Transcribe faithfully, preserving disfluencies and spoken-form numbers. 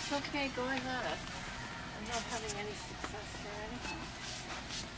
Okay, go ahead. I'm not having any success here anyhow.